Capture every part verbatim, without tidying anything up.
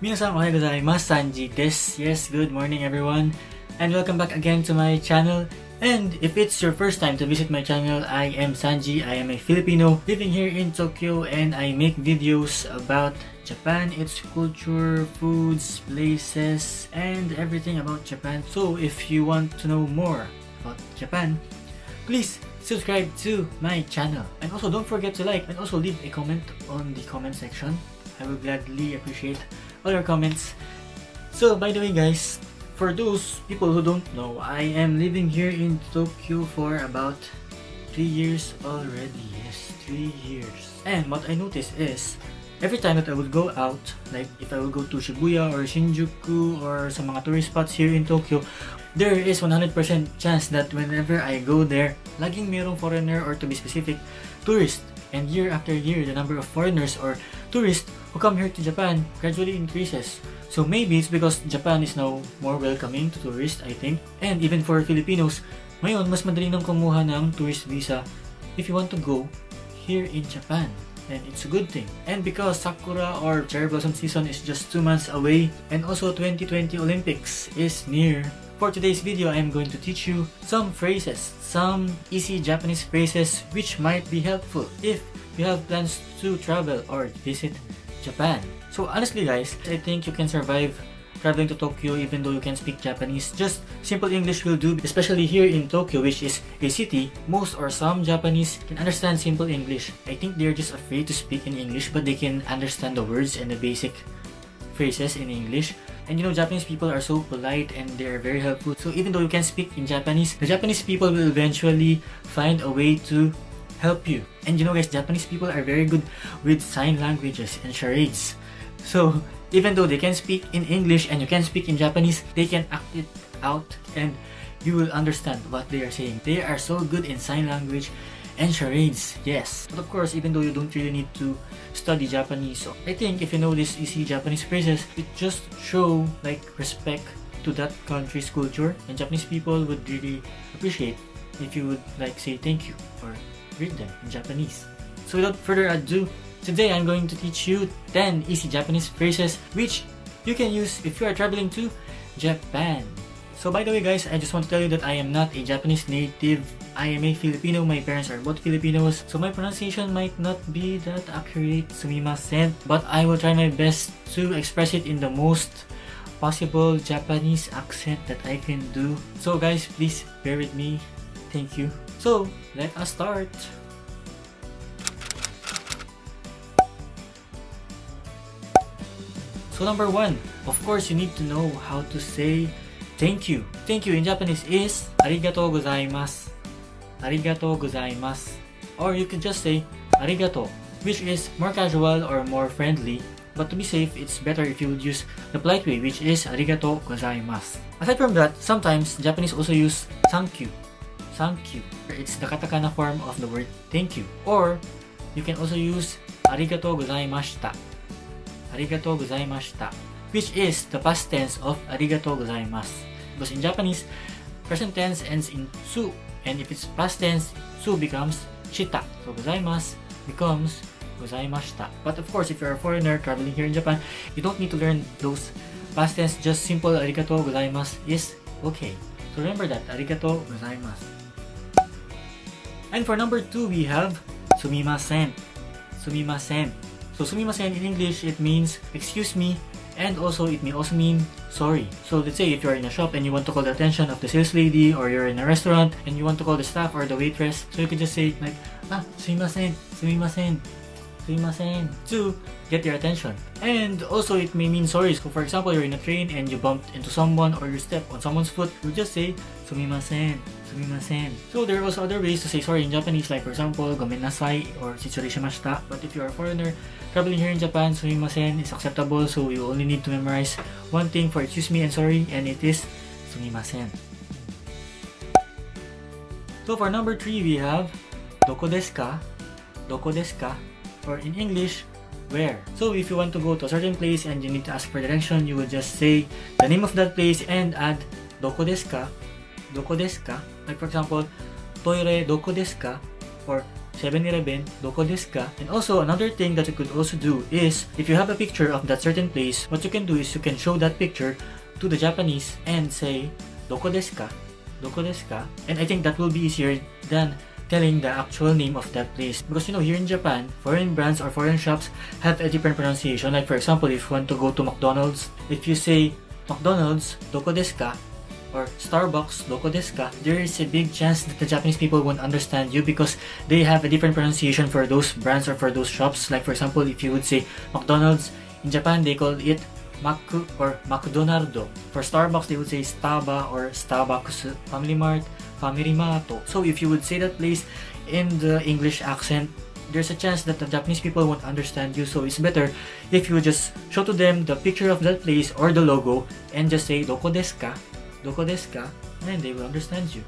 Minasan ohayou gozaimasu, Sanji desu. Yes, good morning everyone, and welcome back again to my channel. And if it's your first time to visit my channel, I am Sanji. I am a Filipino living here in Tokyo, and I make videos about Japan, its culture, foods, places, and everything about Japan. So if you want to know more about Japan, please subscribe to my channel. And also don't forget to like and also leave a comment on the comment section. I will gladly appreciate all your comments. So by the way guys, for those people who don't know, I am living here in Tokyo for about three years already. Yes, three years. And what I noticed is, every time that I would go out, like if I would go to Shibuya or Shinjuku or sa mga tourist spots here in Tokyo, there is one hundred percent chance that whenever I go there, laging mayroong foreigner, or to be specific, tourist. And year after year, the number of foreigners or tourists who come here to Japan gradually increases. So maybe it's because Japan is now more welcoming to tourists, I think. And even for Filipinos, ngayon mas madali nang kumuha ng tourist visa if you want to go here in Japan. And it's a good thing. And because Sakura or cherry blossom season is just two months away, and also twenty twenty Olympics is near, for today's video I am going to teach you some phrases, some easy Japanese phrases which might be helpful if you have plans to travel or visit Japan. So honestly guys, I think you can survive traveling to Tokyo even though you can speak Japanese. Just simple English will do, especially here in Tokyo, which is a city. Most or some Japanese can understand simple English. I think they're just afraid to speak in English, but they can understand the words and the basic phrases in English. And you know, Japanese people are so polite and they're very helpful. So even though you can speak in Japanese, the Japanese people will eventually find a way to help you. And you know guys, Japanese people are very good with sign languages and charades. So even though they can speak in English and you can speak in Japanese, they can act it out and you will understand what they are saying. They are so good in sign language and charades, yes. But of course, even though you don't really need to study Japanese, so I think if you know these easy Japanese phrases, it just show like respect to that country's culture, and Japanese people would really appreciate if you would like say thank you or read them in Japanese. So without further ado, today I'm going to teach you ten easy Japanese phrases which you can use if you are traveling to Japan. So by the way guys, I just want to tell you that I am not a Japanese native. I am a Filipino. My parents are both Filipinos, so my pronunciation might not be that accurate, sumimasen, but I will try my best to express it in the most possible Japanese accent that I can do. So guys, please bear with me. Thank you. So let us start. So number one, of course you need to know how to say thank you. Thank you in Japanese is arigatou gozaimasu. Arigatou gozaimasu. Or you can just say arigato, which is more casual or more friendly. But to be safe, it's better if you would use the polite way, which is arigatou gozaimasu. Aside from that, sometimes Japanese also use thank you. Thank you. It's the katakana form of the word thank you. Or you can also use arigatou gozaimashita. Arigatou gozaimashita, which is the past tense of arigatou gozaimasu. Because in Japanese, present tense ends in su, and if it's past tense, su becomes shita. So gozaimasu becomes gozaimashita. But of course, if you're a foreigner traveling here in Japan, you don't need to learn those past tense. Just simple arigatou gozaimasu is okay. So remember that, arigatou gozaimasu. And for number two, we have sumimasen. Sumimasen. So sumimasen in English, it means excuse me, and also it may also mean sorry. So let's say if you're in a shop and you want to call the attention of the sales lady, or you're in a restaurant and you want to call the staff or the waitress, so you can just say like, ah, sumimasen, sumimasen, sumimasen, to get their attention. And also it may mean sorry. So for example, you're in a train and you bumped into someone or you step on someone's foot, you just say sumimasen, sumimasen. So there are also other ways to say sorry in Japanese, like for example, gomen nasai or shitsurishimashita. But if you're a foreigner traveling here in Japan, sumimasen is acceptable, so you only need to memorize one thing for excuse me and sorry, and it is sumimasen. So for number three, we have doko desu ka? Doko desu ka? Or in English, where? So if you want to go to a certain place and you need to ask for direction, you will just say the name of that place and add doko desu ka? Doko desu ka? Like for example, toire doko desu ka? Or seven eleven, doko desu ka? And also, another thing that you could also do is, if you have a picture of that certain place, what you can do is you can show that picture to the Japanese and say, doko desu ka? Doko desu ka? And I think that will be easier than telling the actual name of that place. Because you know, here in Japan, foreign brands or foreign shops have a different pronunciation. Like for example, if you want to go to McDonald's, if you say McDonald's, doko desu ka? Or Starbucks, doko desu ka? There is a big chance that the Japanese people won't understand you because they have a different pronunciation for those brands or for those shops. Like for example, if you would say McDonald's, in Japan they call it Maku or McDonaldo. For Starbucks, they would say Staba or Starbucks. Family Mart, Family Mato. So if you would say that place in the English accent, there's a chance that the Japanese people won't understand you. So it's better if you just show to them the picture of that place or the logo and just say doko desu ka? Doko desu ka? And they will understand you.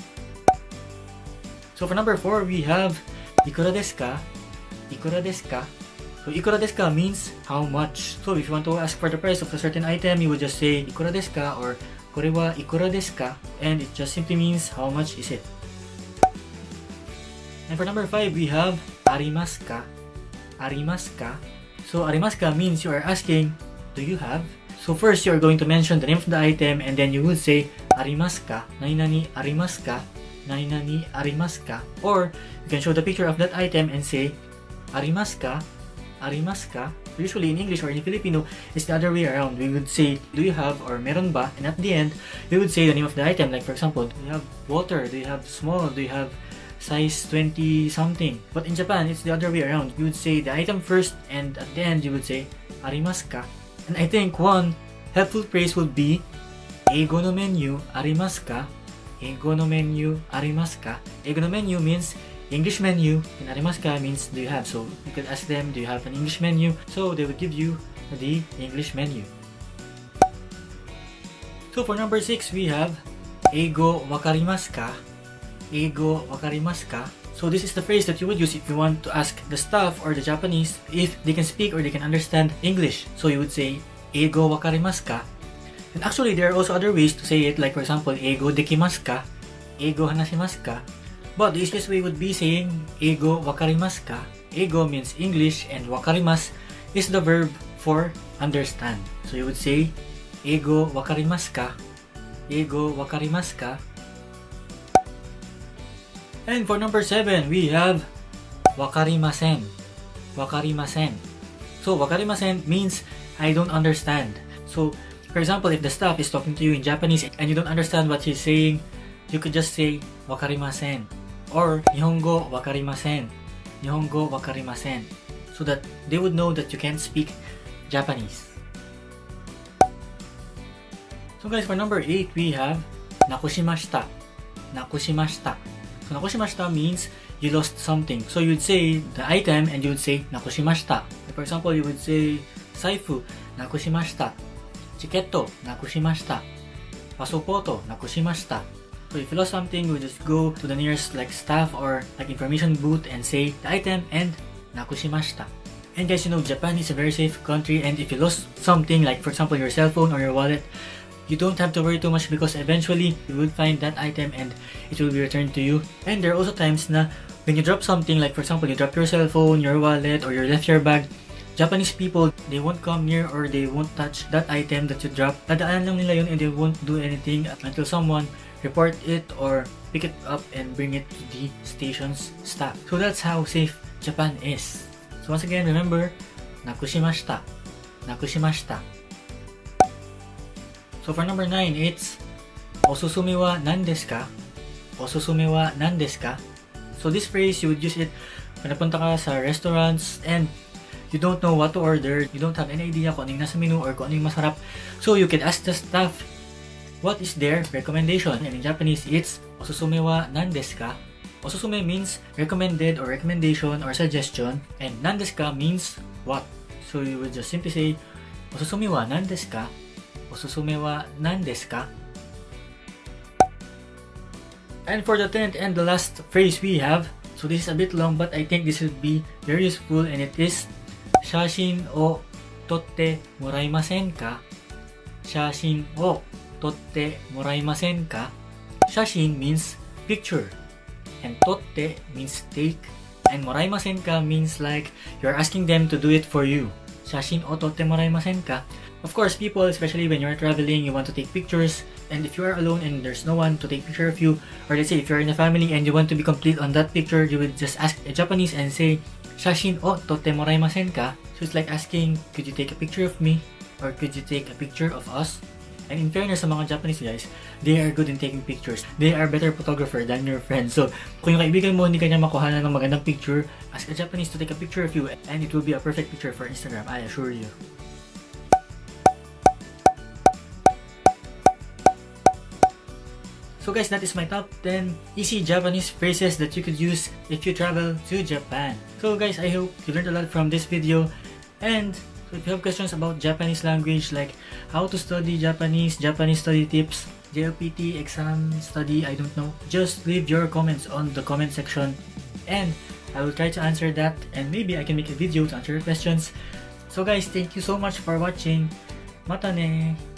So for number four, we have ikura desu ka? Ikura desu ka? So ikura desu ka means how much. So if you want to ask for the price of a certain item, you would just say ikura desu ka or kore wa ikura desu ka? And it just simply means how much is it. And for number five, we have arimasu ka? Arimasu ka? So arimasu ka means you are asking, do you have? So first, you are going to mention the name of the item and then you would say arimasu ka? Nani nani arimasu ka? Nani nani arimasu ka? Or you can show the picture of that item and say arimasu ka? Arimasu ka? Usually in English or in Filipino, it's the other way around. We would say, do you have or meron ba? And at the end, we would say the name of the item. Like for example, do you have water? Do you have small? Do you have size twenty something? But in Japan, it's the other way around. You would say the item first and at the end, you would say arimasu ka? And I think one helpful phrase would be eigo no menu arimasu ka? Eigo no menu arimasu ka? Eigo no menu means English menu, and arimasu ka means do you have. So you could ask them, do you have an English menu? So they would give you the English menu. So for number six, we have eigo wakarimasu ka? Eigo wakarimasu ka? So this is the phrase that you would use if you want to ask the staff or the Japanese if they can speak or they can understand English. So you would say eigo wakarimasu ka? And actually there are also other ways to say it, like for example, eigo dekimasu ka? Eigo hanashimasu ka? But the easiest way would be saying eigo wakarimasu ka? Eigo means English and wakarimasu is the verb for understand. So you would say eigo wakarimasu ka? Eigo wakarimasu ka? And for number seven, we have wakarimasen. Wakarimasen. So wakarimasen means I don't understand. So for example, if the staff is talking to you in Japanese and you don't understand what he's saying, you could just say wakarimasen. Or Nihongo wakarimasen. Nihongo wakarimasen. So that they would know that you can't speak Japanese. So guys, for number eight, we have nakushimashita. Nakushimashita. So nakushimashita means you lost something. So you'd say the item and you would say nakushimashita. For example, you would say saifu nakushimashita. Chiketto nakushimashita. Pasoporto nakushimashita. So if you lost something, you would just go to the nearest like staff or like information booth and say the item and nakushimashita. And guys, you know, Japan is a very safe country, and if you lost something like for example your cell phone or your wallet, you don't have to worry too much because eventually you will find that item and it will be returned to you. And there are also times na when you drop something, like for example you drop your cell phone, your wallet, or you left your bag, Japanese people, they won't come near or they won't touch that item that you dropped. Dadaan lang nila yun and they won't do anything until someone report it or pick it up and bring it to the station's staff. So that's how safe Japan is. So once again, remember, nakushimashita. Nakushimashita. So for number nine, it's osusume wa nan desu ka? Osusume wa nan desu ka? So this phrase, you would use it when napunta ka sa restaurants and you don't know what to order, you don't have any idea kung anong nasa menu or kung anong masarap. So you can ask the staff what is their recommendation. And in Japanese, it's osusume wa nan desu ka? Osusume means recommended or recommendation or suggestion, and nan desu ka means what. So you would just simply say osusume wa nan desu ka? Osusume wa nan desu ka? And for the tenth and the last phrase we have, so this is a bit long but I think this would be very useful, and it is shashin o totte moraimasen ka? Shashin o totte moraimasen ka? Shashin means picture and totte means take, And moraimasen ka means like you're asking them to do it for you. Shashin o totte moraimasen ka? Of course, people, especially when you're traveling, you want to take pictures, and if you are alone and there's no one to take picture of you, or let's say if you're in a family and you want to be complete on that picture, you would just ask a Japanese and say, Shashin o totte moraimasen ka? So it's like asking, could you take a picture of me? Or could you take a picture of us? And in fairness sa mga Japanese guys, they are good in taking pictures. They are better photographer than your friends. So, kung yung kaibigan mo hindi kanya makuha ng magandang picture, ask a Japanese to take a picture of you and it will be a perfect picture for Instagram, I assure you. So guys, that is my top ten easy Japanese phrases that you could use if you travel to Japan. So guys, I hope you learned a lot from this video. And so if you have questions about Japanese language, like how to study Japanese, Japanese study tips, J L P T, exam study, I don't know, just leave your comments on the comment section and I will try to answer that, and maybe I can make a video to answer your questions. So guys, thank you so much for watching. Mata ne!